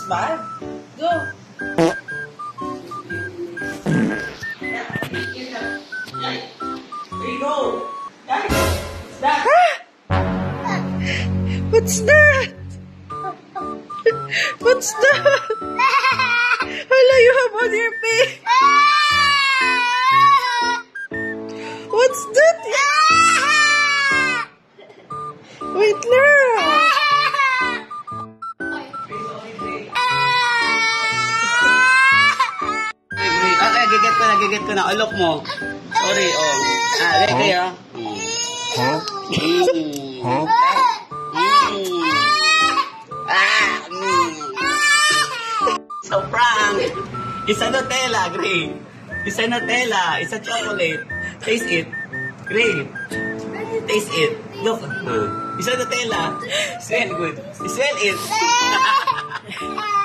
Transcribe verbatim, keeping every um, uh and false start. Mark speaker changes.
Speaker 1: bad. Go. There you go. Guys, what's that?
Speaker 2: What's that? What's that? Hala, you have on your face. What's that? Wait lang.
Speaker 1: Ah, nagiget ko na, nagiget ko na. Alok mo. Sorry, oh. Ah, okay, kayo.
Speaker 2: Huh?
Speaker 1: Mm.
Speaker 2: Huh?
Speaker 1: Mm. Ah, mm. So, prank. Isa Nutella, Gray. Isa Nutella. Isa chocolate. Taste it. Gray. Taste it. Look. Uh, isa Nutella. Smell good. Smell it.